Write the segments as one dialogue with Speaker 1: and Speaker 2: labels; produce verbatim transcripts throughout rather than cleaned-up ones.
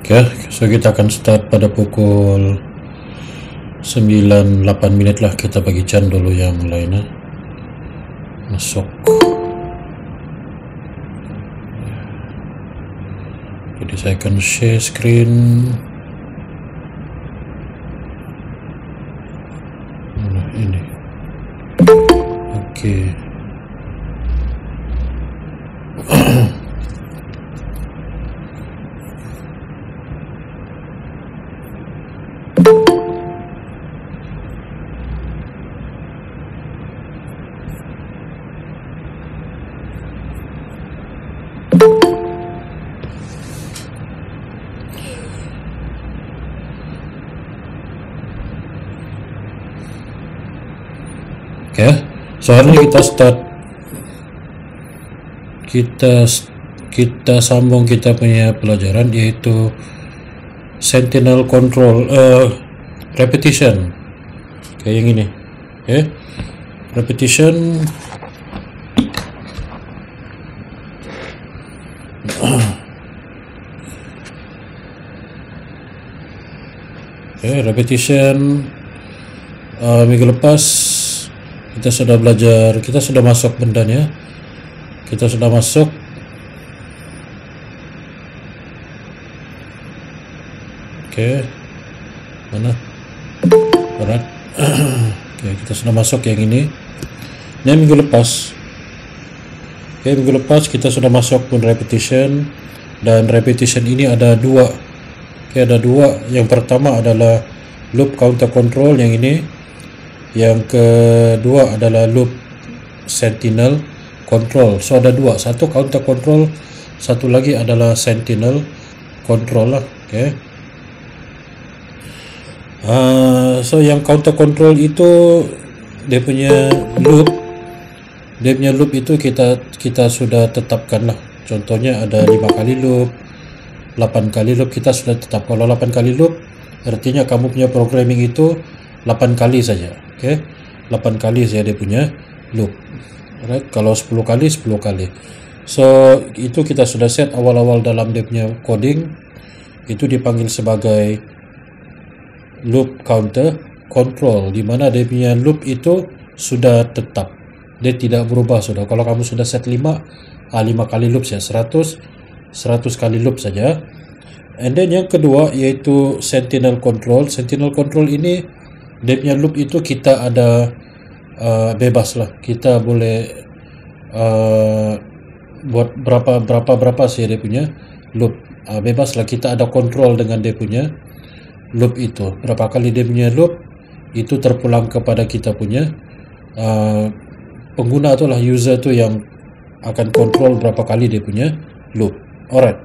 Speaker 1: Okay, so kita akan start pada pukul sembilan lapan minit lah. Kita bagi Chan dulu yang lain eh. Masuk. Jadi saya akan share screen. Nah, ini. Oke. Okay. Okay, so hari ini kita start, kita kita sambung kita punya pelajaran, yaitu Sentinel Control uh, Repetition. Kayak yang ini, okay. Repetition. Okay, repetition. Uh, minggu lepas kita sudah belajar, kita sudah masuk bendanya, kita sudah masuk. Oke, okay. Mana? Alright. Oke, okay, kita sudah masuk yang ini. Ini minggu lepas. Oke, okay, minggu lepas kita sudah masuk pun repetition, dan repetition ini ada dua. Oke, okay, ada dua. Yang pertama adalah loop counter control yang ini. Yang kedua adalah loop sentinel control. So ada dua, satu counter control, satu lagi adalah sentinel control lah. Okay. Uh, so yang counter control itu dia punya loop, dia punya loop itu kita kita sudah tetapkan lah. Contohnya ada lima kali loop, delapan kali loop, kita sudah tetap. Kalau delapan kali loop, artinya kamu punya programming itu delapan kali saja. Oke, okay. delapan kali saja dia punya loop. Alright, kalau sepuluh kali, sepuluh kali. So, itu kita sudah set awal-awal dalam dia punya coding. Itu dipanggil sebagai loop counter control, di mana dia punya loop itu sudah tetap. Dia tidak berubah sudah. Kalau kamu sudah set lima, ah, lima kali loop saja, seratus, seratus kali loop saja. And then yang kedua yaitu sentinel control. Sentinel control ini dia punya loop itu kita ada uh, bebas lah, kita boleh uh, buat berapa berapa berapa sih dia punya loop, uh, bebas lah, kita ada kontrol dengan dia punya loop itu. Berapa kali dia punya loop itu terpulang kepada kita punya uh, pengguna tu lah, user tu yang akan kontrol berapa kali dia punya loop. Alright.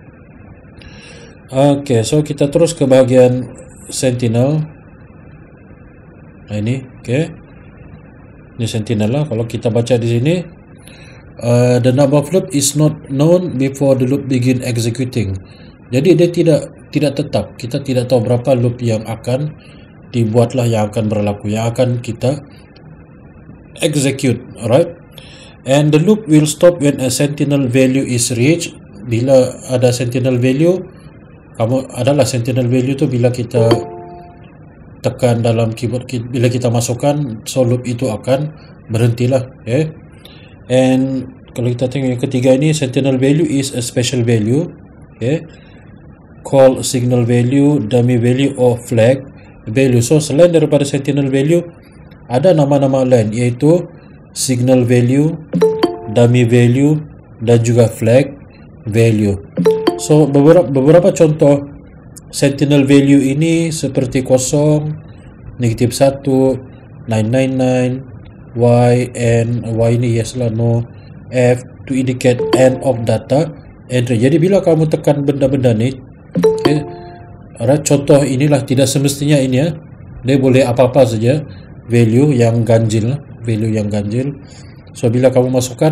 Speaker 1: Okay, so kita terus ke bahagian sentinel. Nah, ini, oke, okay. Ini sentinel lah. Kalau kita baca di sini, uh, the number of loop is not known before the loop begin executing. Jadi dia tidak tidak tetap. Kita tidak tahu berapa loop yang akan dibuatlah, yang akan berlaku, yang akan kita execute, alright. And the loop will stop when a sentinel value is reached. Bila ada sentinel value, kamu adalah sentinel value tu bila kita tekan dalam keyboard, bila kita masukkan, so loop itu akan berhentilah. Okay. And kalau kita tengok yang ketiga ini, sentinel value is a special value. Okay. Call signal value, dummy value or flag value. So selain daripada sentinel value, ada nama-nama lain, iaitu signal value, dummy value dan juga flag value. So beberapa beberapa contoh sentinel value ini seperti kosong, negatif satu, nine nine nine, y, n, y ini yes lah, no, f to indicate end of data entry. Jadi bila kamu tekan benda-benda ni, okay, alright, contoh inilah, tidak semestinya ini ya, dia boleh apa-apa saja value yang ganjil, value yang ganjil. So bila kamu masukkan,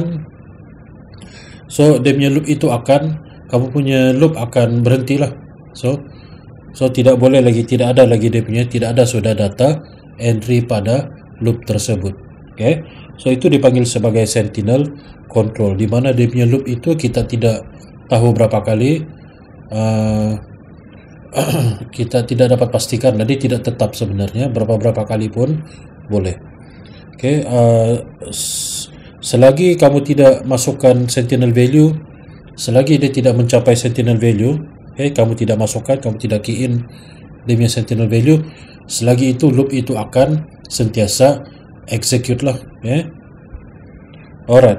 Speaker 1: so dia punya loop itu akan, kamu punya loop akan berhentilah. So So tidak boleh lagi, tidak ada lagi dia punya, tidak ada sudah data entry pada loop tersebut. Okay. So itu dipanggil sebagai sentinel control, di mana dia punya loop itu kita tidak tahu berapa kali uh, kita tidak dapat pastikan, jadi tidak tetap sebenarnya, berapa-berapa kali pun boleh. Oke, okay, uh, selagi kamu tidak masukkan sentinel value, selagi dia tidak mencapai sentinel value, okay, kamu tidak masukkan, kamu tidak key in dia punya sentinel value, selagi itu loop itu akan sentiasa execute lah. Okay. Alright,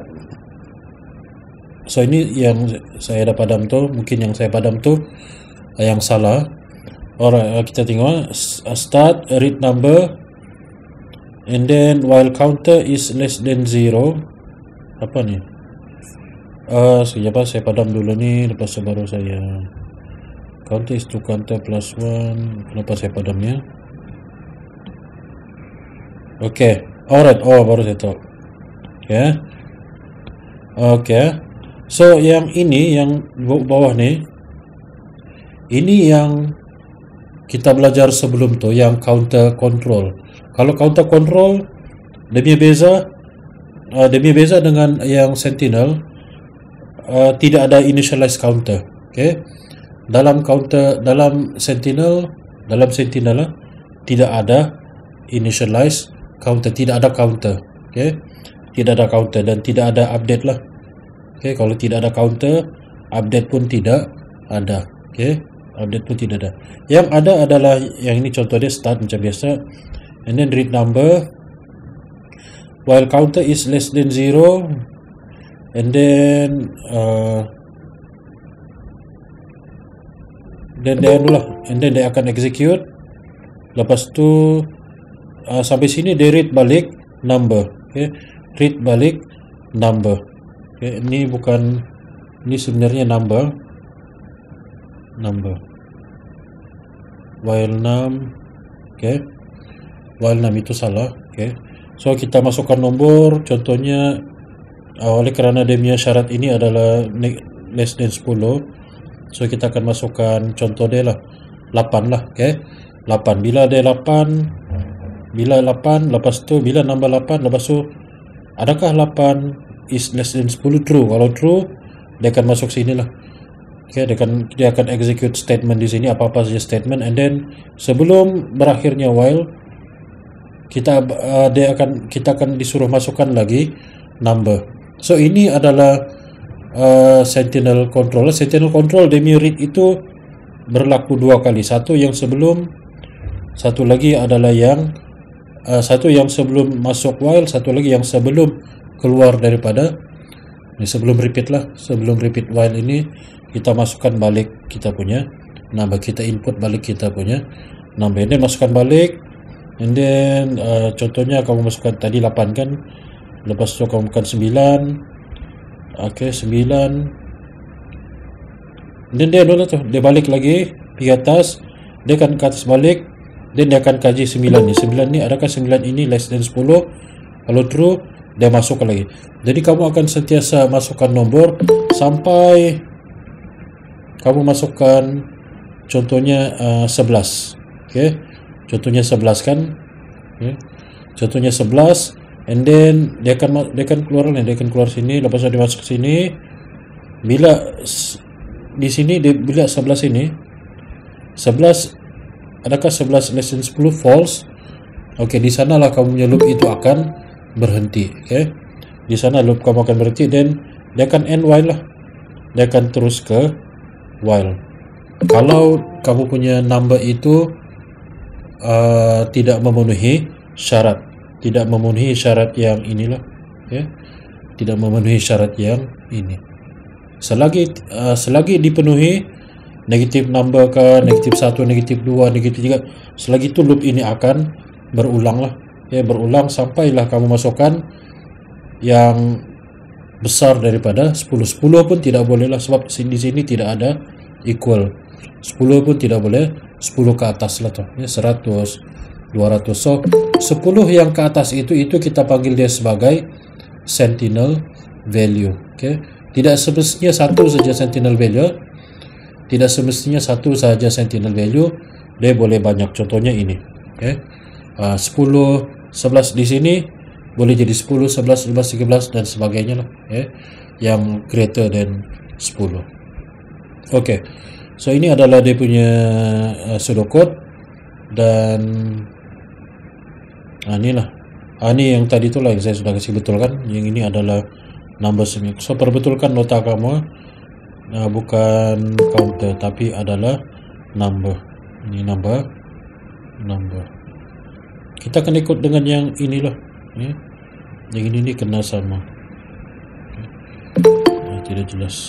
Speaker 1: so ini yang saya dah padam tu, mungkin yang saya padam tu yang salah. Alright, kita tengok start read number and then while counter is less than zero. Apa ni? Uh, sekejap, saya padam dulu ni, lepas tu baru saya counter is to counter plus one. Kenapa saya padam ya? Okay, alright, oh baru saya tahu. Okay, okay. So yang ini, yang bawah ni, ini yang kita belajar sebelum tu, yang counter control. Kalau counter control, dia punya beza, uh, dia punya beza dengan yang sentinel, uh, tidak ada initialize counter. Okay, dalam counter, dalam sentinel, dalam sentinel uh, tidak ada initialize counter, tidak ada counter. Okay, tidak ada counter dan tidak ada update lah. Okay, kalau tidak ada counter, update pun tidak ada. Okay, update pun tidak ada. Yang ada adalah yang ini, contoh dia start macam biasa, and then read number while counter is less than zero, and then uh, then dia anu lah, and then dia akan execute. Lepas tu uh, sampai sini dia read balik number. Okay, read balik number. Okay, ini bukan, ini sebenarnya number number while num. Okay, while num itu salah. Okay, so kita masukkan nombor, contohnya uh, oleh kerana dia punya syarat ini adalah less than sepuluh, so kita akan masukkan contoh dia lah lapan lah. Okay, lapan, bila dia lapan, bila lapan, lepas tu bila nambah lapan, lepas tu adakah lapan is less than sepuluh? True. Kalau true, dia akan masuk sini lah. Okay, dia akan dia akan execute statement di sini, apa-apa saja statement, and then sebelum berakhirnya while, kita uh, dia akan kita akan disuruh masukkan lagi number. So ini adalah uh, sentinel control. Sentinel control demi read itu berlaku dua kali. Satu yang sebelum, satu lagi adalah yang uh, satu yang sebelum masuk while, satu lagi yang sebelum keluar daripada ini, sebelum repeat lah, sebelum repeat while ini kita masukkan balik kita punya number, kita input balik kita punya number, and then masukkan balik, and then uh, contohnya kamu masukkan tadi lapan kan, lepas tu kamu masukkan sembilan. Okay, sembilan, dan dia dulu tu dia balik lagi di atas, dia akan ke atas balik, dan dia akan kaji sembilan ni. sembilan ni, adakah sembilan ini less than sepuluh? Kalau true, dia masukkan lagi. Jadi kamu akan sentiasa masukkan nombor sampai kamu masukkan contohnya uh, sebelas. Okay, contohnya sebelas kan. Okay, contohnya sebelas, and then dia akan dia akan keluar ni, dia akan keluar sini, lepas tu dia masuk sini. Bila di sini dia, bila sebelas ini, sebelas, adakah sebelas less than sepuluh? False. Okey, di sanalah kamu punya loop itu akan berhenti. Okey, di sana loop kamu akan berhenti, dan dia akan end while lah, dia akan terus ke while. Kalau kamu punya number itu uh, tidak memenuhi syarat, tidak memenuhi syarat yang inilah, okay? Tidak memenuhi syarat yang ini. Selagi uh, selagi dipenuhi negatif number ke, negatif satu, negatif dua, negatif tiga, selagi itu loop ini akan berulang lah, ya, berulang sampailah kamu masukkan yang besar daripada sepuluh. sepuluh pun tidak boleh lah, sebab di sini tidak ada equal. sepuluh pun tidak boleh, sepuluh ke atas lah tuh, ya, seratus, dua ratus. So sepuluh yang ke atas itu itu kita panggil dia sebagai sentinel value. Okay, tidak semestinya satu saja sentinel value, tidak semestinya satu saja sentinel value, dia boleh banyak. Contohnya ini, okay, uh, sepuluh, sebelas di sini boleh jadi sepuluh, sebelas, lima belas, tiga belas dan sebagainya lah, okay, yang greater than sepuluh. Okay, So ini adalah dia punya uh, pseudocode, dan ah, inilah ah, ini yang tadi itulah yang saya sudah kasih betulkan. Yang ini adalah number semi. So perbetulkan nota kamu, uh, bukan counter tapi adalah number. Ini number, number. Kita akan ikut dengan yang inilah, ya. Yang ini ni kena sama. Nah, tidak jelas.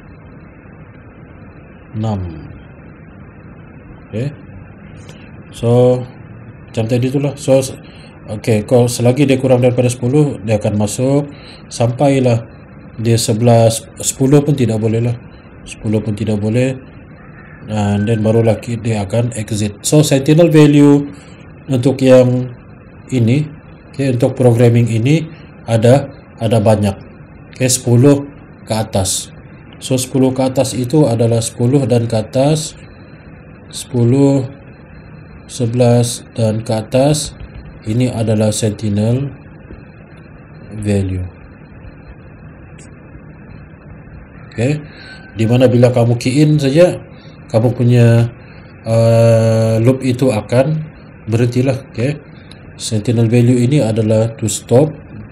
Speaker 1: enam. Okay. So macam tadi itulah. So okay, kalau selagi dia kurang daripada sepuluh, dia akan masuk sampailah dia sebelas. Sepuluh pun tidak boleh lah, sepuluh pun tidak boleh, dan then barulah dia akan exit. So sentinel value untuk yang ini, okay, untuk programming ini ada ada banyak, okay, sepuluh ke atas. So sepuluh ke atas itu adalah sepuluh dan ke atas, sepuluh, sebelas dan ke atas. Ini adalah sentinel value. Okay, dimana bila kamu key in saja, kamu punya uh, loop itu akan berhentilah. Okay, sentinel value ini adalah to stop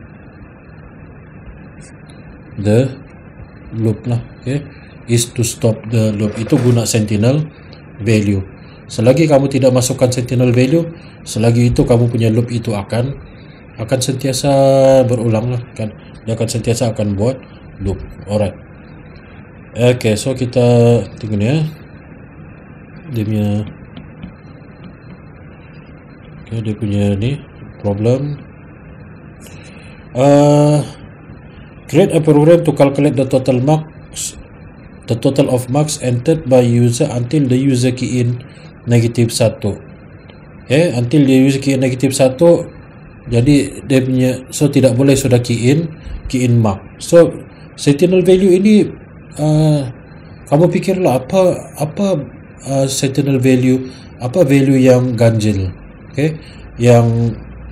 Speaker 1: the loop lah. Okay, is to stop the loop. Itu guna sentinel value. Selagi kamu tidak masukkan sentinel value, selagi itu kamu punya loop itu akan akan sentiasa berulang lah, kan? Dia akan sentiasa akan buat loop. Alright. Okay, so kita tengok ni ya, dia punya okay, dia punya ni problem. Uh, create a program to calculate the total marks, the total of marks entered by user until the user key in negatif satu. Okay, until dia user key in negatif satu. Jadi dia punya, so tidak boleh sudah key in key in mark. So sentinel value ini uh, kamu fikirlah apa apa uh, sentinel value, apa value yang ganjil, okay, yang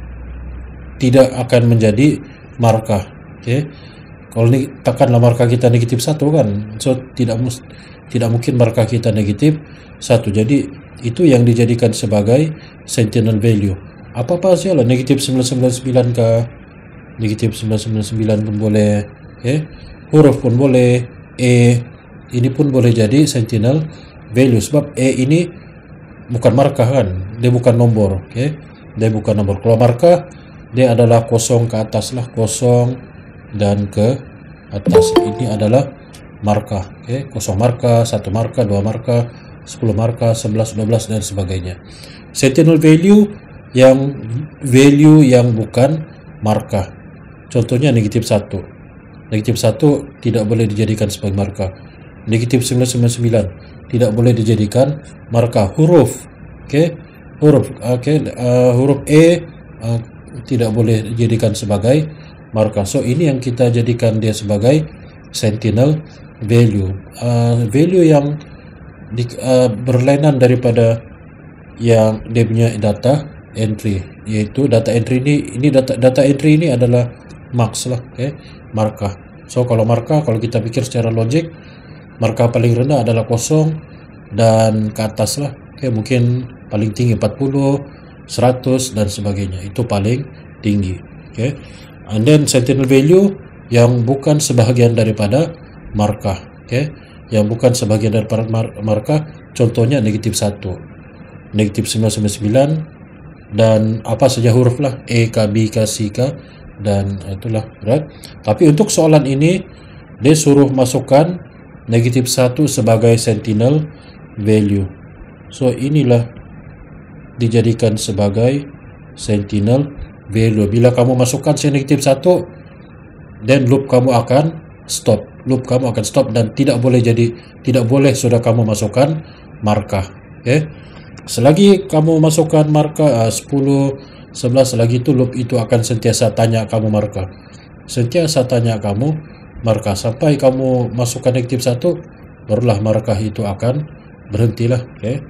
Speaker 1: tidak akan menjadi markah. Okay, kalau ni tekanlah markah kita negatif satu kan, so tidak mus, tidak mungkin markah kita negatif satu. Jadi itu yang dijadikan sebagai sentinel value. Apa-apa saja lah, negatif sembilan sembilan sembilan ke negatif sembilan sembilan sembilan pun boleh, okay? Huruf pun boleh, A ini pun boleh jadi sentinel value, sebab A ini bukan markah kan, dia bukan nombor, okay? Dia bukan nombor. Kalau markah dia adalah kosong ke atas lah, kosong dan ke atas. Ini adalah markah, okay? Kosong markah, satu markah, dua markah, sepuluh markah, sebelas, dua belas dan sebagainya. Sentinel value yang value yang bukan markah. Contohnya negatif satu. Negatif satu tidak boleh dijadikan sebagai markah. Negatif sembilan sembilan sembilan tidak boleh dijadikan markah. Huruf, okay? Huruf, okay? Uh, huruf E uh, tidak boleh dijadikan sebagai markah. So ini yang kita jadikan dia sebagai sentinel value. Uh, value yang di, uh, berlainan daripada yang dia punya data entry, yaitu data entry ini ini data data entry ini adalah marks lah, okay? Markah. So kalau markah, kalau kita pikir secara logik, markah paling rendah adalah kosong dan ke atas lah, okay? Mungkin paling tinggi empat puluh, seratus dan sebagainya, itu paling tinggi, okay? And then sentinel value yang bukan sebahagian daripada markah, okay? Yang bukan sebagian daripada mar markah, contohnya negatif satu, negatif sembilan sembilan sembilan, dan apa saja huruf lah, A, K, B, K, C, K, dan itulah, right? Tapi untuk soalan ini dia suruh masukkan negatif satu sebagai sentinel value. So inilah dijadikan sebagai sentinel value. Bila kamu masukkan negatif satu, then loop kamu akan stop. Loop kamu akan stop dan tidak boleh jadi, tidak boleh sudah kamu masukkan markah, okay? Selagi kamu masukkan markah uh, sepuluh, sebelas, selagi itu loop itu akan sentiasa tanya kamu markah, sentiasa tanya kamu markah sampai kamu masukkan negatif satu, barulah markah itu akan berhentilah, okay?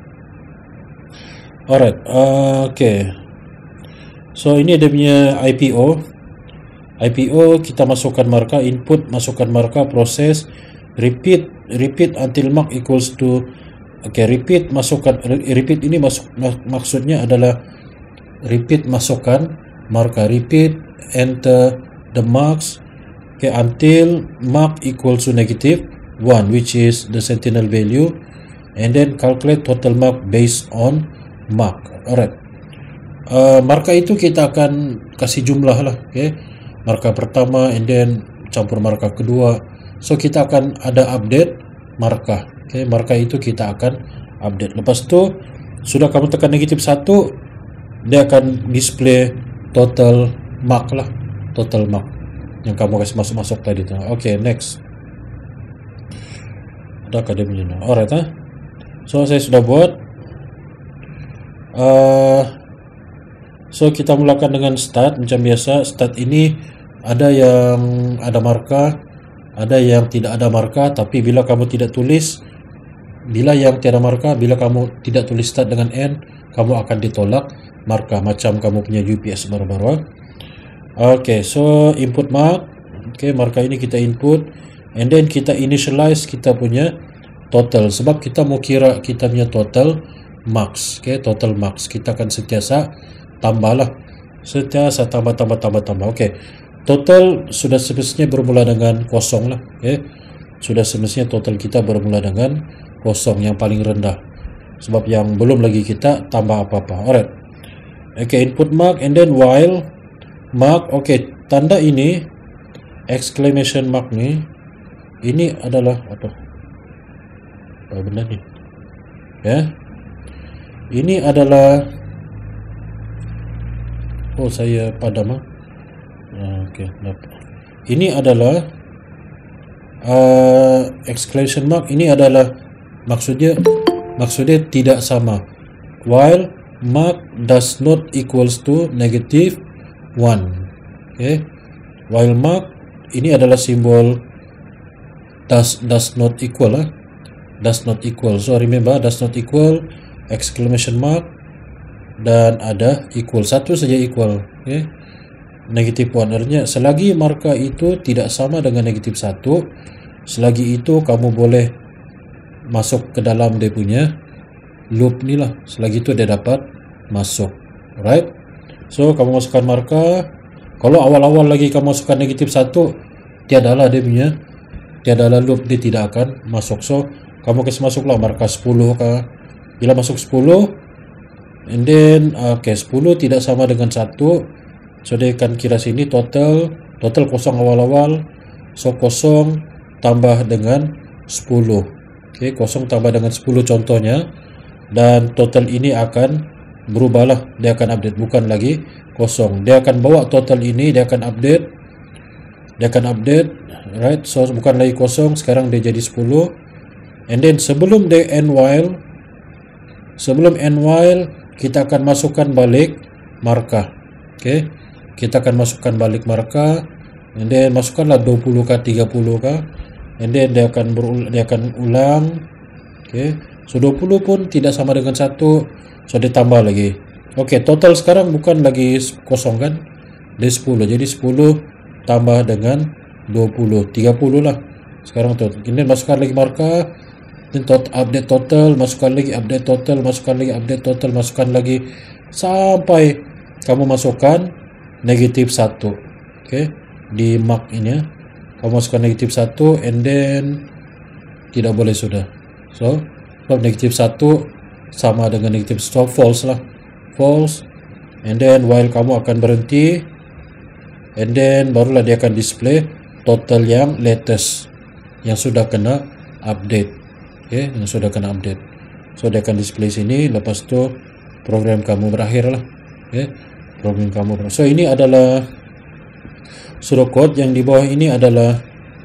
Speaker 1: Alright, uh, okay. So ini dia punya I P O. I P O kita masukkan markah, input masukkan markah, proses, repeat repeat until mark equals to Oke, okay, repeat masukkan, repeat ini masuk mak, maksudnya adalah repeat masukkan markah, repeat enter the marks, okay, until mark equals to negative one, which is the sentinel value, and then calculate total mark based on mark. Alright, uh, markah itu kita akan kasih jumlah lah, okay, markah pertama and then campur markah kedua. So kita akan ada update markah, okay, markah itu kita akan update. Lepas tu sudah kamu tekan negatif satu, dia akan display total mark lah, total mark yang kamu kasih masuk-masuk tadi tu. Okay, next. Ada akademinya. Alright, huh? So saya sudah buat. Uh, so kita mulakan dengan start macam biasa. Start ini ada yang ada markah, ada yang tidak ada markah. Tapi bila kamu tidak tulis, bila yang tiada markah, bila kamu tidak tulis start dengan n, kamu akan ditolak markah macam kamu punya U P S baru-baru. Okay, so input mark. Okay, markah ini kita input, and then kita initialize kita punya total, sebab kita mau kira kita punya total marks. Okay, total marks kita akan sentiasa tambah lah, sentiasa tambah tambah tambah tambah. Okay, total sudah semestinya bermula dengan kosong lah. Okay, sudah semestinya total kita bermula dengan kosong yang paling rendah, sebab yang belum lagi kita tambah apa-apa. Alright. Okay, input mark and then while mark. Okay, tanda ini exclamation mark ni, ini adalah apa? Apa benda ni? Ya, ini adalah, oh saya padam ah. Okay, ini adalah uh, exclamation mark. Ini adalah maksudnya maksudnya tidak sama. While mark does not equals to negative one. Okay, while mark ini adalah simbol does does not equal lah, does not equal. So remember, does not equal, exclamation mark, dan ada equal, satu saja equal. Okay, negative one. Artinya selagi markah itu tidak sama dengan negatif satu, selagi itu kamu boleh masuk ke dalam dia punya loop ni lah, selagi itu dia dapat masuk. Right, so kamu masukkan markah. Kalau awal-awal lagi kamu masukkan negatif satu, tiadalah dia punya, tiadalah loop, dia tidak akan masuk. So kamu kasih masuklah markah sepuluh kah. Bila masuk sepuluh, and then okay, sepuluh tidak sama dengan satu, so dia akan kira sini total, total kosong awal-awal. So kosong tambah dengan sepuluh. Okay, kosong tambah dengan sepuluh contohnya, dan total ini akan berubahlah, dia akan update, bukan lagi kosong. Dia akan bawa total ini, dia akan update, dia akan update, right? So bukan lagi kosong, sekarang dia jadi sepuluh. And then sebelum dia end while, sebelum end while kita akan masukkan balik markah. Okay, kita akan masukkan balik markah, and then masukkanlah dua puluh kah, tiga puluh kah, and then dia akan berulang, dia akan ulang. Okay, so dua puluh pun tidak sama dengan satu, so dia tambah lagi. Okay, total sekarang bukan lagi kosong kan, dia sepuluh. Jadi sepuluh tambah dengan dua puluh, tiga puluh lah sekarang tu. Ini masukkan lagi markah, then tot, update total, masukkan lagi update total, masukkan lagi update total, masukkan lagi sampai kamu masukkan negatif satu. Okay, di mark ini kamu masukkan negatif satu, and then tidak boleh sudah. So sebab negatif satu sama dengan negatif, so false lah, false. And then while kamu akan berhenti, and then barulah dia akan display total yang latest, yang sudah kena update. Okay, yang sudah kena update. So dia akan display sini. Lepas tu program kamu berakhir lah. Okay, program kamu berakhir. So ini adalah pseudocode, yang di bawah ini adalah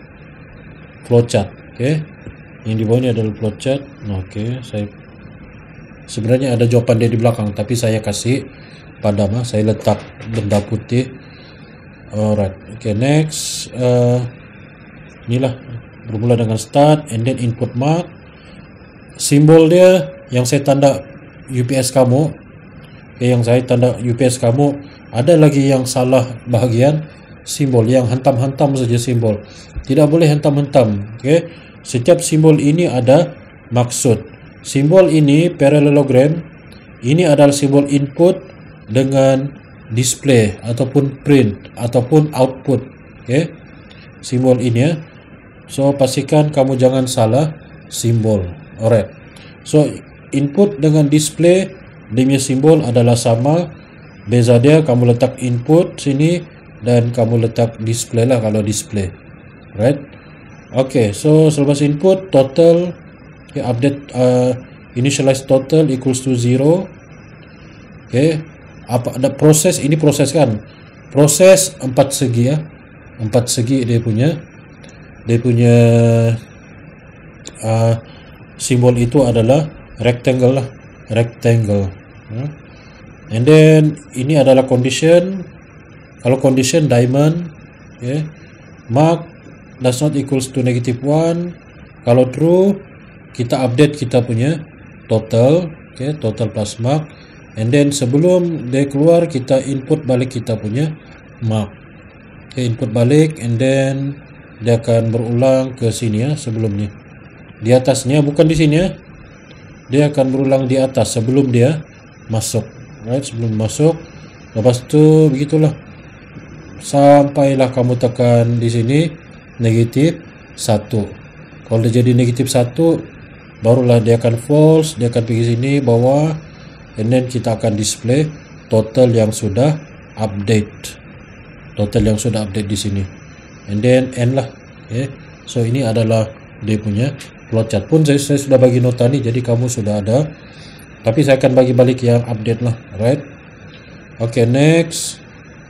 Speaker 1: flowchart. Okay, yang di bawah ini adalah flowchart. Okay, saya sebenarnya ada jawapan dia di belakang, tapi saya kasih padam, saya letak benda putih. Alright, okay, next. Uh, inilah bermula dengan start, and then input mark. Simbol dia yang saya tanda U P S kamu, okay, yang saya tanda U P S kamu, ada lagi yang salah bahagian simbol, yang hentam-hentam saja simbol. Tidak boleh hentam-hentam. Okay, setiap simbol ini ada maksud. simbol ini parallelogram ini adalah simbol input dengan display ataupun print ataupun output. Okay, simbol ini ya. So pastikan kamu jangan salah simbol. Alright, so input dengan display dia punya simbol adalah sama. Beza dia kamu letak input sini dan kamu letak display lah kalau display. Right. Okay, so selepas input total, okay, update uh, initialize total equals to zero. Okay, apa ada proses ini proses kan? Proses empat segi ya. Empat segi dia punya dia punya uh, simbol itu adalah rectangle lah, rectangle. Hmm. And then ini adalah condition. Kalau condition diamond, okay, mark does not equals to negative one. Kalau true, kita update kita punya total, okay, total plus mark. And then sebelum dia keluar, kita input balik kita punya mark. Okay, input balik, and then dia akan berulang ke sini ya sebelumnya. Di atasnya, bukan di sini ya. Dia akan berulang di atas sebelum dia masuk. Right, sebelum masuk. Lepas tu begitulah. Sampailah kamu tekan di sini negatif satu. Kalau dia jadi negatif satu, barulah dia akan false. Dia akan pergi sini bawah, and then kita akan display total yang sudah update. Total yang sudah update di sini. And then end lah. Okay. So ini adalah dia punya flowchart. Pun saya, saya sudah bagi nota ni, jadi kamu sudah ada. Tapi saya akan bagi balik yang update lah. Right. Okay, next.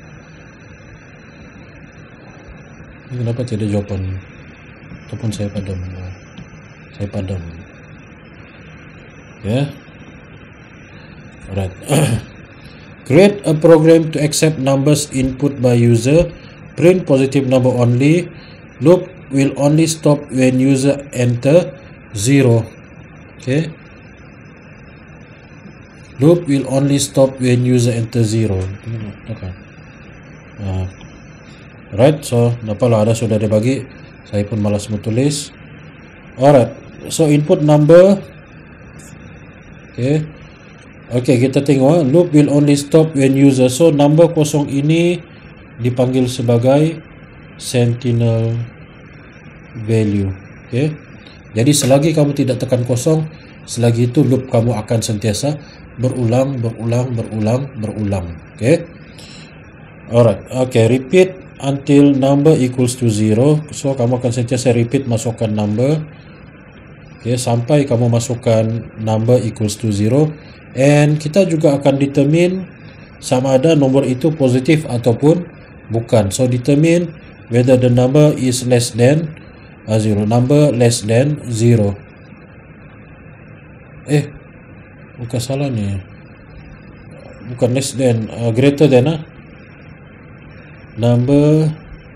Speaker 1: Ini kenapa tidak jawaban? Ataupun saya padam. Saya padam. Ya. Yeah. Alright. Create a program to accept numbers input by user. Print positive number only. Loop will only stop when user enter zero. Okay. Loop will only stop when user enter zero. Okay. Uh, right. So dapatlah ada sudah dibagi. Saya pun malas mau tulis. Alright. So input number. Okay. Okay, kita tengok loop will only stop when user. So number kosong ini dipanggil sebagai sentinel value. Okay. Jadi selagi kamu tidak tekan kosong, selagi itu loop kamu akan sentiasa berulang, berulang, berulang, berulang. Okay. Alright. Okay, repeat until number equals to zero. So kamu akan sentiasa repeat masukkan number. Okay, sampai kamu masukkan number equals to zero. And kita juga akan determine sama ada nombor itu positif ataupun bukan. So determine whether the number is less than uh, zero. Number less than zero. Eh, bukan salah nih. Bukan less than, uh, greater than ah. Number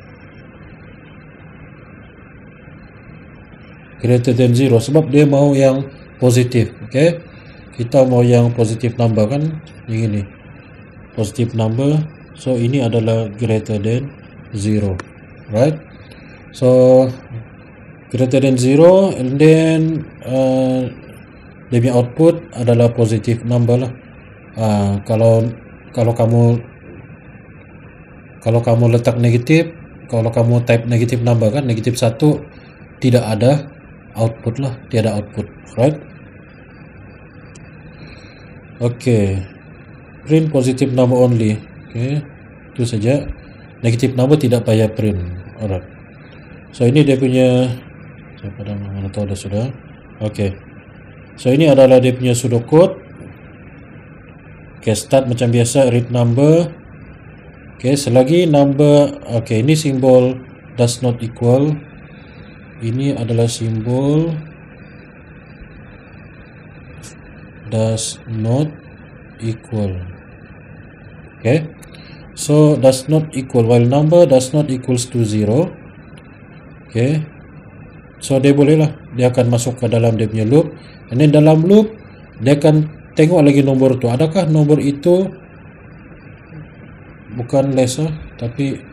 Speaker 1: greater than zero. Sebab dia mau yang positif. Okay. Kita mau yang positif number kan, yang ini positif number. So ini adalah greater than zero, right? So greater than zero, and then uh, dia punya output adalah positif number lah. Uh, kalau kalau kamu kalau kamu letak negatif, kalau kamu type negatif number kan, negatif satu, tidak ada output lah, tiada output, right? Okay, print positive number only. Okay, itu saja. Negative number tidak payah print. Alright. So ini dia punya. Saya pada mana tahu dah sudah. Okay. So ini adalah dia punya pseudocode. Okay, start macam biasa, read number. Okay, selagi number. Okay, ini simbol does not equal. Ini adalah simbol does not equal. Okay, so does not equal while number does not equals to zero. Okay, so dia boleh lah, dia akan masuk ke dalam dia punya loop, and then dalam loop dia akan tengok lagi nombor tu, adakah nombor itu bukan less lah, tapi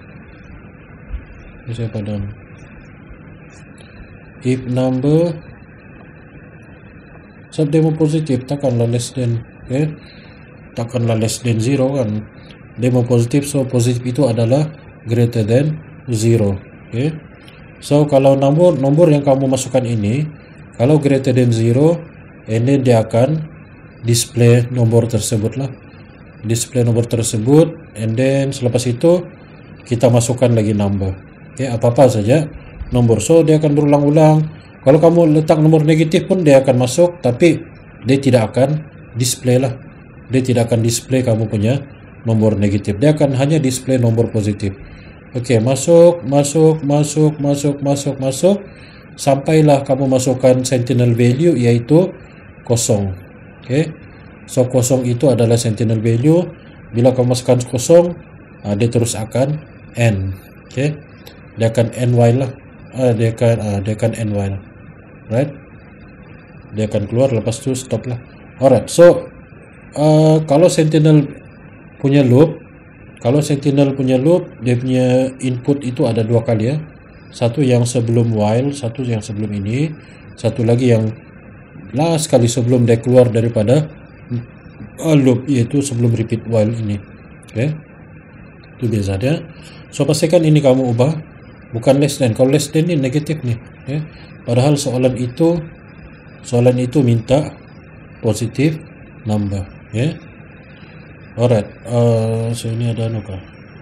Speaker 1: saya padam if number Sebab dia mau positif, takkanlah less than, okay? Takkanlah less than zero kan. Dia mau positif, so positif itu adalah greater than zero. Okay? So kalau nombor nombor yang kamu masukkan ini, kalau greater than zero, and then dia akan display nomor tersebut lah. Display nomor tersebut, and then selepas itu kita masukkan lagi number. Okay? Apa-apa saja nomor. So dia akan berulang-ulang. Kalau kamu letak nomor negatif pun dia akan masuk, tapi dia tidak akan display lah. Dia tidak akan display kamu punya nomor negatif. Dia akan hanya display nomor positif. Oke, okay, masuk, masuk, masuk, masuk, masuk, masuk. Sampailah kamu masukkan sentinel value, yaitu kosong. Oke, okay? So kosong itu adalah sentinel value. Bila kamu masukkan kosong, uh, dia terus akan n. Oke, okay? Dia akan ny lah. Uh, dia akan uh, dia akan ny lah. Right? Dia akan keluar, lepas tu stop lah. Alright, so uh, kalau sentinel punya loop, kalau sentinel punya loop, dia punya input itu ada dua kali ya. Satu yang sebelum while, satu yang sebelum ini, satu lagi yang last kali sebelum dia keluar daripada uh, loop, yaitu sebelum repeat while ini. Oke, okay? Itu biasa dia. So pastikan ini kamu ubah, bukan less than. Kalau less than ini negatif nih. Okay? Padahal soalan itu, soalan itu minta positif number. Ya. Okay? Alright, uh, so ini ada anu kah?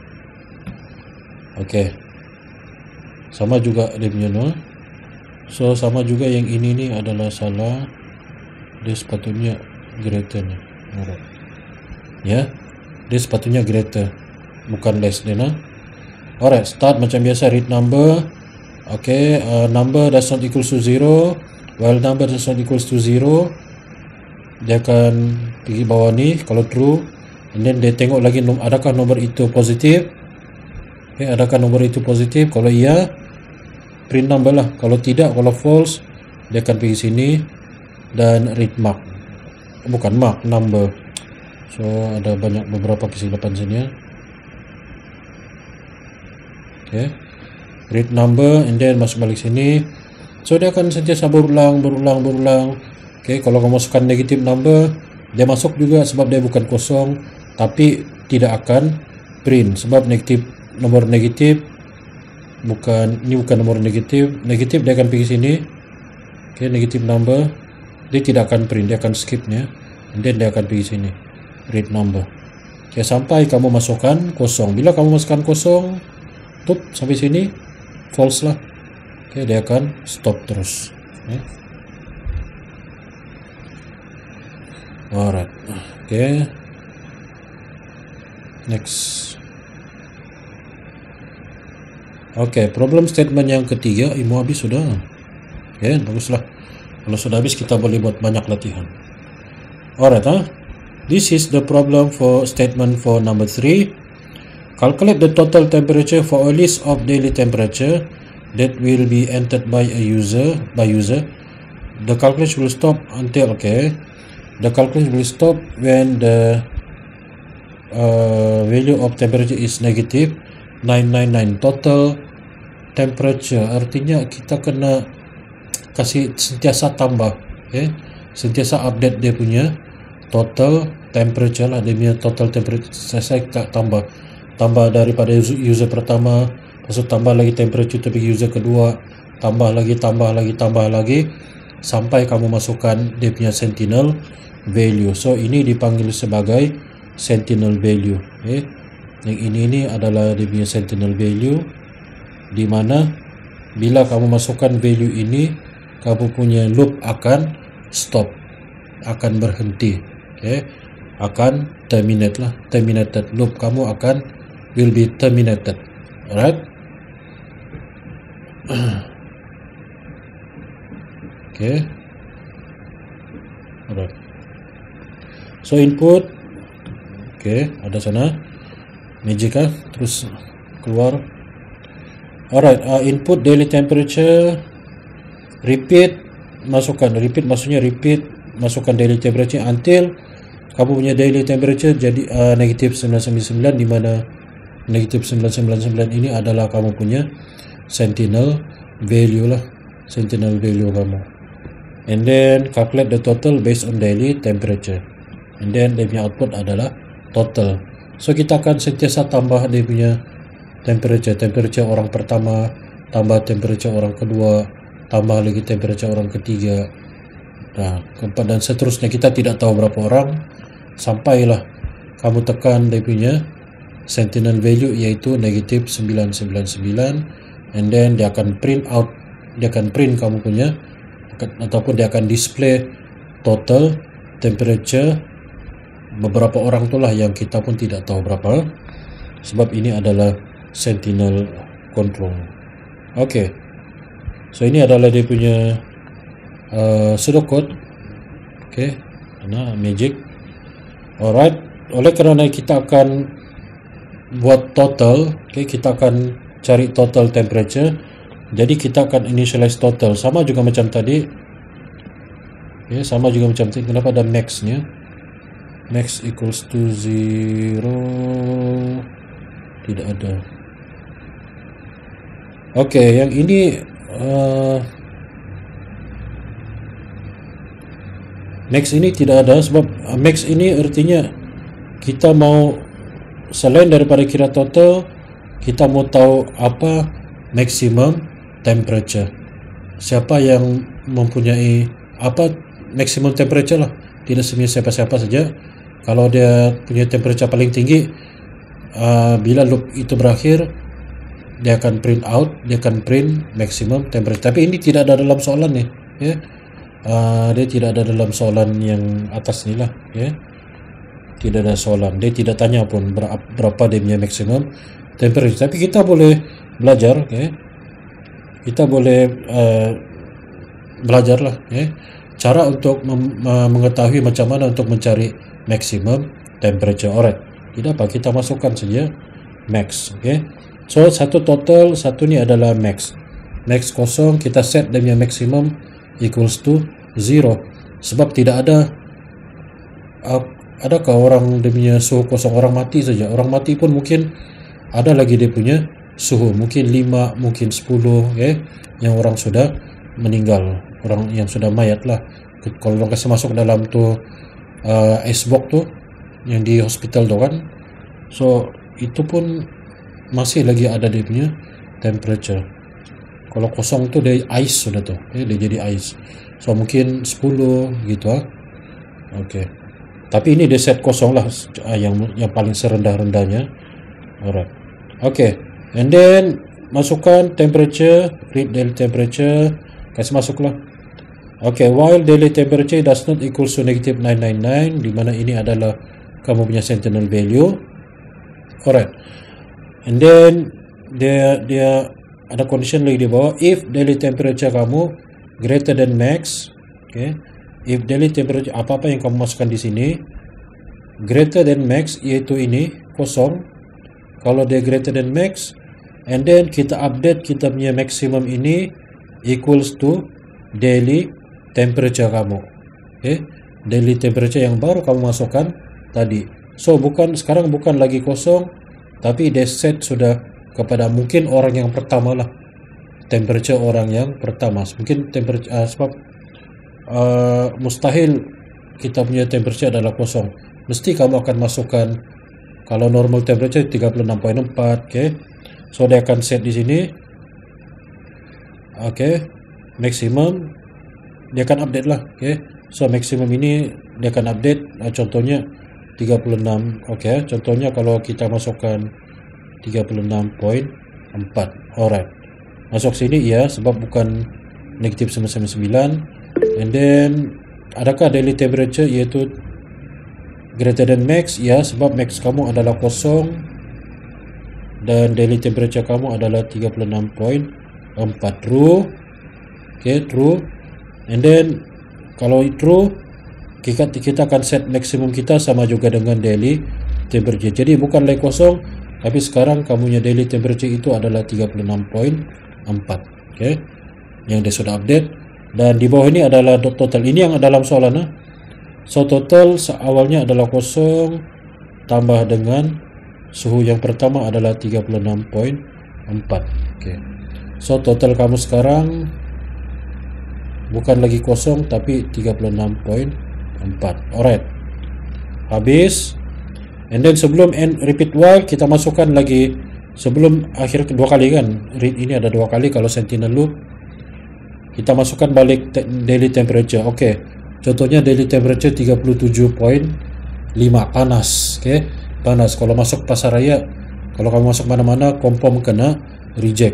Speaker 1: Oke, okay. Sama juga dia punya no. So sama juga yang ini nih adalah salah. Dia sepatutnya greater nih. Alright. Ya, dia sepatutnya greater, bukan less than. Nah. Alright, start macam biasa, read number. Oke, okay, uh, number does not equals to zero, while number does not equals to zero. Dia akan pergi bawah ni kalau true. And then dia tengok lagi nom adakah nomor itu positif. Okay, adakah nomor itu positif? Kalau iya, print number lah. Kalau tidak, kalau false, dia akan pergi sini dan read mark. Bukan mark, number. So ada banyak beberapa kesilapan sini ya. Okay, read number and then masuk balik sini. So dia akan sentiasa berulang, berulang, berulang. Okay, kalau kamu masukkan negative number, dia masuk juga sebab dia bukan kosong. Tapi tidak akan print sebab negatif, nomor negatif bukan, ini bukan nomor negatif. Negatif dia akan pergi sini. Oke, okay, negatif number dia tidak akan print, dia akan skipnya. And then dia akan pergi sini, read number. Oke, okay, sampai kamu masukkan kosong. Bila kamu masukkan kosong, tup sampai sini false lah. Oke, okay, dia akan stop terus. Okay. Alright, oke. Okay. Next. Oke, okay, problem statement yang ketiga. Imu habis sudah. Oke, okay, baguslah. Kalau sudah habis kita boleh buat banyak latihan. Alright, huh? This is the problem for statement for number three. Calculate the total temperature for a list of daily temperature that will be entered by a user by user. The calculation will stop until okay. The calculation will stop when the Uh, value of temperature is negative nine nine nine. Total temperature artinya kita kena kasih sentiasa tambah, okay? Sentiasa update dia punya total temperature lah, dia punya total temperature saya tak tambah tambah daripada user pertama, lepas tambah lagi temperature tapi user kedua, tambah lagi tambah lagi tambah lagi sampai kamu masukkan dia punya sentinel value. So ini dipanggil sebagai sentinel value. Okay. Yang ini ini adalah dia punya sentinel value, di mana bila kamu masukkan value ini, kamu punya loop akan stop, akan berhenti. Okay. Akan terminate lah, terminated. Loop kamu akan will be terminated. Alright. Okay. Alright. So input. Oke, okay, ada sana magic kah? Terus keluar. Alright, uh, input daily temperature, repeat, masukkan, repeat maksudnya repeat, masukkan daily temperature until kamu punya daily temperature jadi uh, negatif sembilan sembilan sembilan, di mana negatif sembilan sembilan sembilan ini adalah kamu punya sentinel value lah, sentinel value kamu. and then calculate the total based on daily temperature, and then dia punya output adalah total. So kita akan sentiasa tambah dia punya temperature, temperature orang pertama, tambah temperature orang kedua, tambah lagi temperature orang ketiga, nah keempat dan seterusnya. Kita tidak tahu berapa orang sampailah kamu tekan dia punya sentinel value iaitu negatif sembilan sembilan sembilan, and then dia akan print out, dia akan print kamu punya ataupun dia akan display total temperature beberapa orang itulah yang kita pun tidak tahu berapa, sebab ini adalah sentinel control. Okey, so ini adalah dia punya uh, pseudocode. Okey, nah magic. Alright, oleh kerana kita akan buat total, okay, kita akan cari total temperature, jadi kita akan initialize total sama juga macam tadi, okay, sama juga macam tadi. Kenapa ada max nya? Max equals to zero, tidak ada. Okey, yang ini uh, max ini tidak ada, sebab uh, max ini artinya kita mau selain daripada kira total, kita mau tahu apa maximum temperature. Siapa yang mempunyai apa maximum temperature lah, tidak semua siapa-siapa saja. Kalau dia punya temperature paling tinggi, uh, bila loop itu berakhir, dia akan print out, dia akan print maximum temperature. Tapi ini tidak ada dalam soalan ni, ya. Uh, dia tidak ada dalam soalan yang atas ni lah, ya. Tidak ada soalan, dia tidak tanya pun berapa, berapa dia punya maximum temperature. Tapi kita boleh belajar, ya. Kita boleh uh, belajar lah, ya, cara untuk mengetahui macam mana untuk mencari maximum temperature. Alright, tidak apa, kita masukkan saja max. Okay, so satu total, satu ni adalah max. Max kosong, kita set dia punya maximum equals to zero, sebab tidak ada uh, adakah orang dia punya suhu kosong, orang mati saja. Orang mati pun mungkin ada lagi dia punya suhu, mungkin lima, mungkin sepuluh, okay, yang orang sudah meninggal, orang yang sudah mayat lah. Kalau orang kasih masuk dalam tu uh, ice box tu yang di hospital tu kan, so itu pun masih lagi ada dia punya temperature. Kalau kosong tu dia ice sudah tu, okay, dia jadi ice. So mungkin sepuluh gitu ah. Okey, tapi ini dia set kosong lah, yang yang paling serendah-rendahnya. Alright, okey, and then masukkan temperature, read daily temperature, kasih masuklah. Okay, while daily temperature does not equal to negative nine nine nine, di mana ini adalah kamu punya sentinel value. Alright, and then dia dia ada condition lagi di bawah. If daily temperature kamu greater than max, okay, if daily temperature apa-apa yang kamu masukkan di sini greater than max, iaitu ini kosong. Kalau dia greater than max, and then kita update kita punya maximum ini equals to daily temperature kamu, okay, daily temperature yang baru kamu masukkan tadi. So bukan sekarang bukan lagi kosong, tapi dia set sudah kepada mungkin orang yang pertama lah, temperature orang yang pertama. Mungkin temperature uh, sebab uh, mustahil kita punya temperature adalah kosong, mesti kamu akan masukkan, kalau normal temperature tiga puluh enam koma empat, okay. So dia akan set di sini, okay, maximum dia akan update lah, okay. So maximum ini dia akan update, uh, contohnya tiga puluh enam, okay. Contohnya kalau kita masukkan tiga puluh enam koma empat, alright, masuk sini ya, sebab bukan negatif sembilan sembilan sembilan. And then adakah daily temperature iaitu greater than max? Ya, sebab max kamu adalah kosong dan daily temperature kamu adalah tiga puluh enam koma empat. True, okay, true. And then kalau true, kita, kita akan set maksimum kita sama juga dengan daily temperature. Jadi bukan lagi kosong, tapi sekarang kamunya daily temperature itu adalah tiga puluh enam koma empat, okay, yang dia sudah update. Dan di bawah ini adalah total, ini yang dalam soalan, ha? So total awalnya adalah kosong tambah dengan suhu yang pertama adalah tiga puluh enam koma empat, okay. So total kamu sekarang bukan lagi kosong tapi tiga puluh enam koma empat. Alright, habis. And then sebelum end repeat while, kita masukkan lagi sebelum akhir dua kali kan, read ini ada dua kali kalau sentinel loop. Kita masukkan balik te daily temperature. Oke, okay. Contohnya daily temperature tiga puluh tujuh koma lima, panas. Oke, okay. Panas. Kalau masuk pasar raya, kalau kamu masuk mana-mana, confirm kena reject.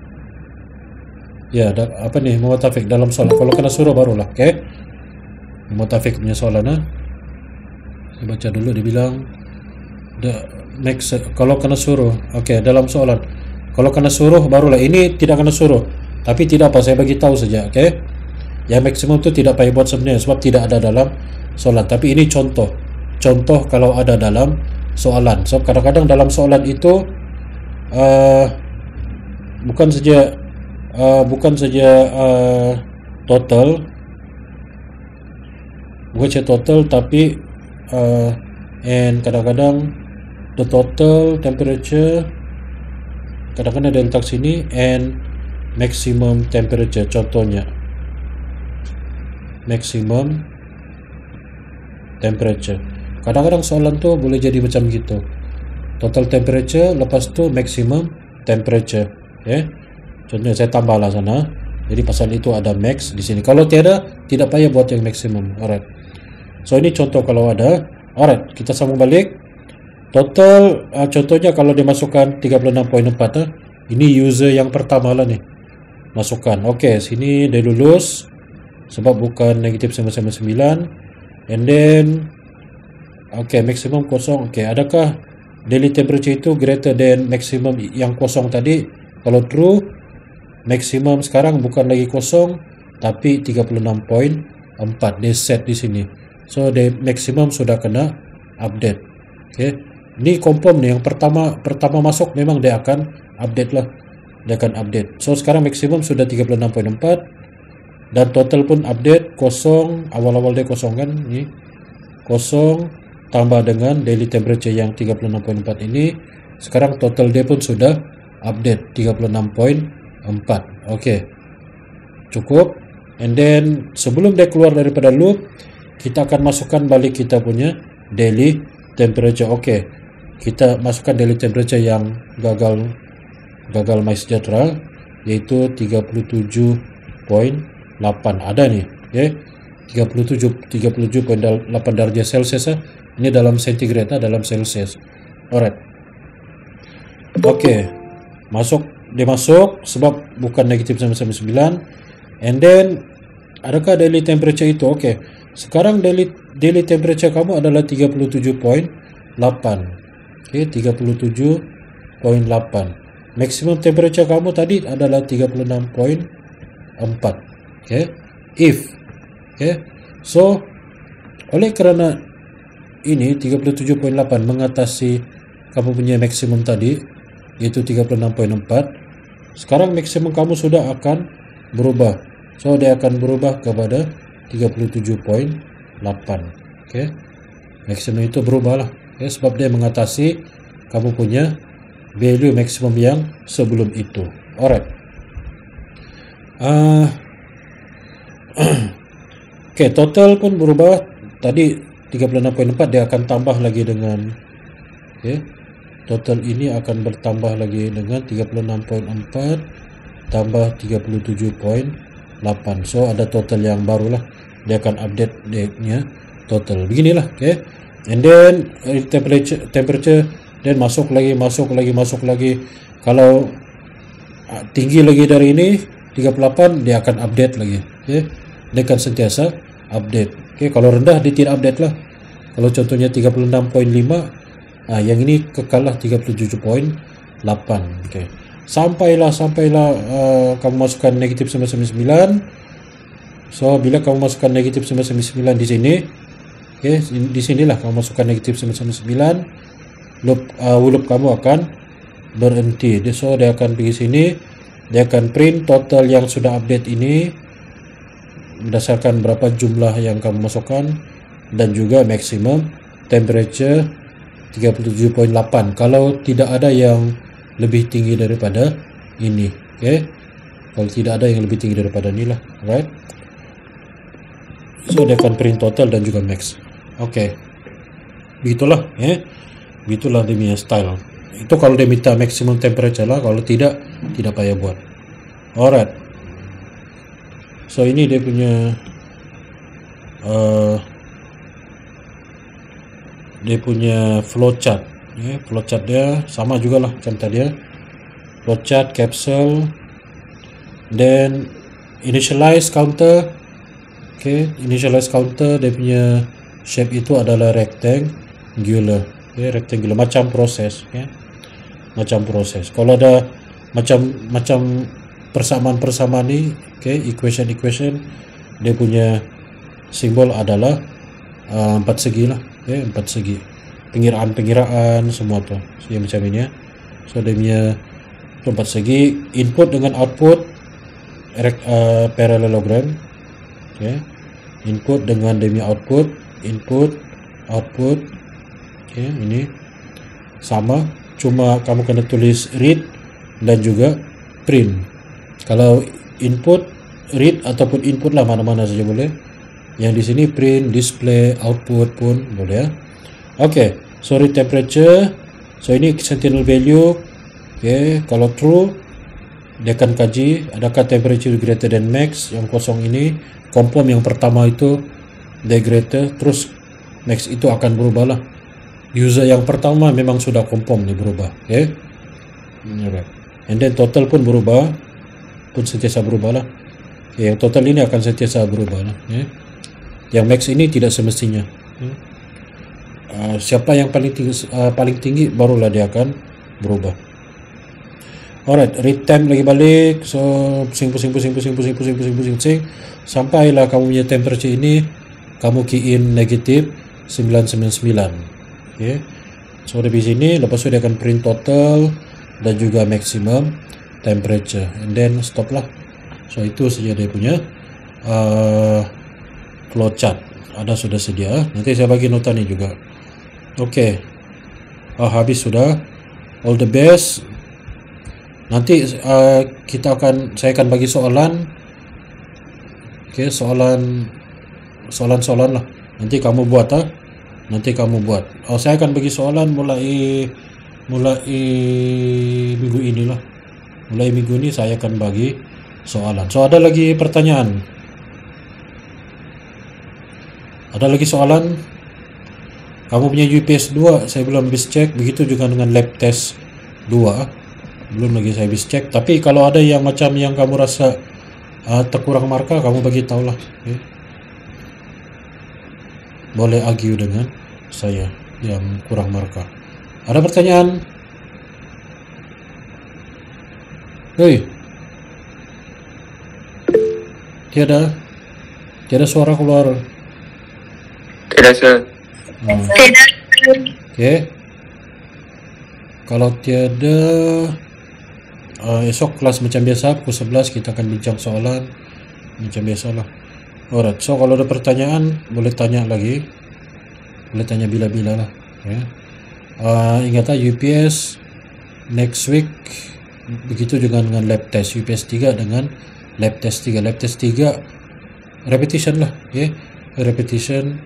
Speaker 1: Ya, da, apa nih muatafik dalam soalan. Kalau kena suruh barulah. Oke, okay. Muatafik punya soalan. Nah, saya baca dulu. Dibilang the next, kalau kena suruh. Oke, okay, dalam soalan. Kalau kena suruh barulah. Ini tidak kena suruh. Tapi tidak apa, saya bagi tahu saja. Oke, okay. Yang maksimum itu tidak payah buat sebenarnya sebab tidak ada dalam soalan. Tapi ini contoh. Contoh kalau ada dalam soalan. Sebab kadang-kadang dalam soalan itu uh, bukan saja uh, bukan saja uh, total, bukan saja total, tapi uh, and kadang-kadang the total temperature, kadang-kadang ada letak sini and maximum temperature. Contohnya maximum temperature. Kadang-kadang soalan tuh boleh jadi macam gitu. Total temperature, lepas tu maximum temperature. Okay. Contohnya saya tambahlah sana. Jadi pasal itu ada max di sini. Kalau tiada, tidak payah buat yang maximum. Alright. So ini contoh kalau ada. Alright, kita sambung balik. Total, uh, contohnya kalau dimasukkan tiga puluh enam koma empat. Uh, ini user yang pertama lah nih. Masukkan. Oke, okay, sini dia lulus. Sebab bukan negatif sembilan puluh sembilan. And then oke, okay, maksimum kosong. Oke, okay, adakah daily temperature itu greater than maximum yang kosong tadi? Kalau true, maksimum sekarang bukan lagi kosong tapi tiga puluh enam koma empat. Dia set di sini. So the maximum sudah kena update. Oke. Okay. Ini confirm nih, yang pertama pertama masuk memang dia akan update lah. Dia akan update. So sekarang maksimum sudah tiga puluh enam koma empat dan total pun update kosong. Awal-awal dia kosong kan, ini kosong tambah dengan daily temperature yang tiga puluh enam koma empat ini. Sekarang total dia pun sudah update tiga puluh enam koma empat. Oke, okay. Cukup. And then sebelum dia keluar daripada loop, kita akan masukkan balik kita punya daily temperature. Oke, okay. Kita masukkan daily temperature yang gagal gagal MySejahtera, yaitu tiga puluh tujuh koma delapan. Ada nih, oke, okay. tiga puluh tujuh tiga puluh tujuh koma delapan derajat Celsius. eh. Ini dalam centigrade, eh, dalam Celsius. Alright. Oke, okay. Masuk, dia masuk sebab bukan negatif sembilan puluh sembilan. And then adakah daily temperature itu? Oke, okay. Sekarang daily daily temperature kamu adalah tiga puluh tujuh koma delapan. Oke, okay, tiga puluh tujuh koma delapan. Maximum temperature kamu tadi adalah tiga puluh enam koma empat. Oke, okay. If oke, okay. So oleh kerana ini tiga puluh tujuh koma delapan mengatasi kamu punya maksimum tadi, yaitu tiga puluh enam koma empat. Sekarang maksimum kamu sudah akan berubah. So dia akan berubah kepada tiga puluh tujuh koma delapan. Oke, okay. Maksimum itu berubah lah, okay, sebab dia mengatasi kamu punya value maksimum yang sebelum itu. Alright. Uh, Oke, okay, total pun berubah. Tadi tiga puluh enam koma empat, dia akan tambah lagi dengan oke, okay, total ini akan bertambah lagi dengan tiga puluh enam koma empat tambah tiga puluh tujuh koma delapan. So ada total yang baru lah. Dia akan update date-nya total. Beginilah, oke. Okay. And then uh, temperature temperature dan masuk lagi, masuk lagi, masuk lagi. Kalau uh, tinggi lagi dari ini tiga puluh delapan, dia akan update lagi. Oke. Okay. Dia akan sentiasa update. Oke, okay. Kalau rendah dia tidak update lah. Kalau contohnya tiga puluh enam koma lima, ah yang ini kekal lah tiga puluh tujuh koma delapan. Oke. Okay. Sampailah sampailah uh, kamu masukkan negatif sembilan puluh sembilan. So bila kamu masukkan negatif sembilan puluh sembilan di sini, oke, okay, di sinilah kamu masukkan negatif sembilan puluh sembilan, loop uh, loop kamu akan berhenti. So dia akan pergi sini, dia akan print total yang sudah update ini berdasarkan berapa jumlah yang kamu masukkan dan juga maximum temperature tiga puluh tujuh koma delapan. Kalau tidak ada yang lebih tinggi daripada ini, oke. Okay? Kalau tidak ada yang lebih tinggi daripada ini lah, right? So dia akan print total dan juga max. Oke, okay. Begitulah ya, begitulah dia punya style. Itu kalau dia minta maximum temperature lah, kalau tidak tidak payah buat. Alright, so ini dia punya uh, dia punya flowchart ya. Flowchart dia sama juga lah macam tadi ya, flowchart capsule, then initialize counter. Oke, okay. Initialize counter dia punya shape itu adalah rectangular ya, rectangular macam proses ya, macam proses. Kalau ada macam macam persamaan-persamaan ni, oke, okay, equation equation dia punya simbol adalah uh, empat segi lah ya, empat segi, pengiraan-pengiraan semua tuh ya, macam ini ya. So dia punya empat segi, input dengan output uh, parallelogram oke, okay. Input dengan dia punya output, input output oke, okay, ini sama, cuma kamu kena tulis read dan juga print. Kalau input, read ataupun input lah, mana-mana saja boleh. Yang di sini print, display, output pun boleh ya. Oke, okay. So read temperature. So ini sentinel value. Oke, okay. Kalau true dia akan kaji adakah temperature greater than max. Yang kosong ini confirm yang pertama itu dia greater, terus max itu akan berubah lah. User yang pertama memang sudah confirm nih berubah, oke. Okay? Alright. And then total pun berubah, pun sentiasa berubah lah. Okay, yang total ini akan sentiasa berubah lah. Okay? Yang max ini tidak semestinya. Okay? Uh, siapa yang paling tinggi, uh, paling tinggi barulah dia akan berubah. Alright, read time lagi balik. So pusing pusing pusing pusing pusing pusing pusing pusing pusing sampailah kamu punya temperature ini kamu key in negatif sembilan sembilan sembilan. Oke, okay. So dari sini lepas itu dia akan print total dan juga maximum temperature, and then stop lah. So itu saja dia punya uh, flowchart, ada sudah sedia. Nanti saya bagi nota ni juga. Oke, okay. Oh, habis sudah. All the best. Nanti uh, kita akan saya akan bagi soalan. Oke, okay, soalan soalan-soalan lah. Nanti kamu buat ah. Nanti kamu buat. Oh, saya akan bagi soalan mulai mulai minggu inilah. Mulai minggu ini saya akan bagi soalan. So ada lagi pertanyaan? Ada lagi soalan? Kamu punya U P S dua saya belum habis cek. Begitu juga dengan lab test dua. Belum lagi saya habis cek. Tapi kalau ada yang macam yang kamu rasa uh, terkurang markah, kamu bagi tahulah. Okay. Boleh argue dengan saya yang kurang markah. Ada pertanyaan? Hei, tiada, tiada suara keluar.
Speaker 2: Tidak sir.
Speaker 1: Hmm.
Speaker 2: Tidak.
Speaker 1: Oke. Okay. Kalau tiada, uh, esok kelas macam biasa pukul sebelas kita akan bincang soalan macam biasalah. Alright, so kalau ada pertanyaan boleh tanya lagi, boleh tanya bila-bila lah ya. Uh, ingat lah U P S next week, begitu juga dengan lab test U P S tiga dengan lab test tiga. Lab test tiga repetition lah ya, repetition.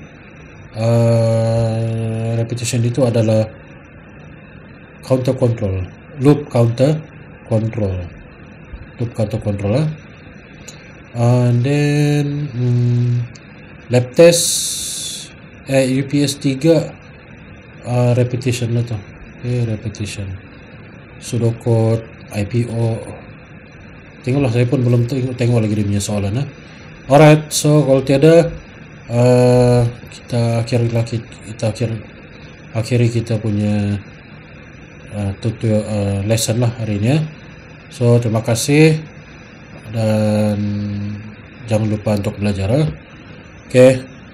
Speaker 1: Uh, repetition itu adalah counter control, loop counter control, loop counter control lah. And then hmm, lab test eh, U P S tiga uh, repetition lah tuh, okay, repetition, pseudocode, I P O. Tengoklah, saya pun belum tengok, tengok lagi dia punya soalan. Nah. Alright, so kalau tiada uh, kita akhiri lagi, kita akhir akhiri kita punya uh, tutorial uh, lesson lah hari ini ya. So terima kasih. Dan jangan lupa untuk belajar. Oke. Okay.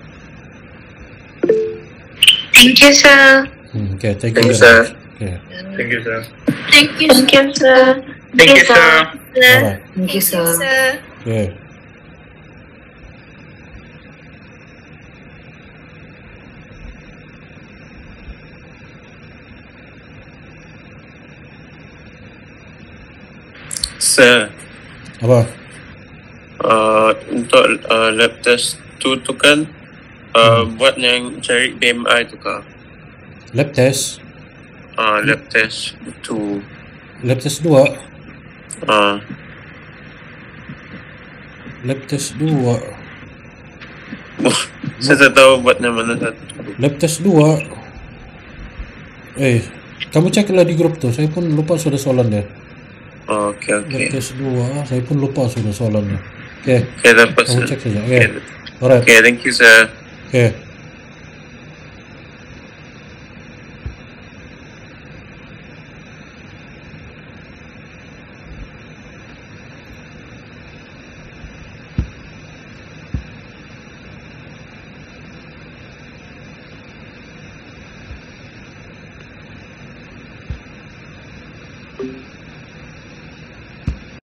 Speaker 2: Thank you sir.
Speaker 1: Hmm, Oke, okay, thank,
Speaker 2: thank
Speaker 1: you
Speaker 2: sir.
Speaker 1: Okay.
Speaker 2: Thank you sir. Thank you, thank you sir. Thank you sir.
Speaker 1: Alright.
Speaker 2: Thank you sir.
Speaker 1: Oke. Okay.
Speaker 3: Sir,
Speaker 1: Apa?
Speaker 3: uh, untuk uh, lab test tu tu kan uh, hmm. buat yang cari B M I tu kah?
Speaker 1: Lab test?
Speaker 3: Uh, lab test tu.
Speaker 1: Lab test dua?
Speaker 3: Uh.
Speaker 1: Lab test dua.
Speaker 3: Saya tak tahu buat yang mana satu.
Speaker 1: Lab test dua. Eh, kamu ceklah di grup tu. Saya pun lupa sudah soalannya.
Speaker 3: Oh, oke okay, oke. Okay.
Speaker 1: Lab test dua, saya pun lupa sudah soalannya. Oke. Okay.
Speaker 3: Oke, okay, dapat.
Speaker 1: Kamu cek saja. Oke. Okay.
Speaker 3: Alright. Oke, okay, thank you sir.
Speaker 1: Oke. Okay.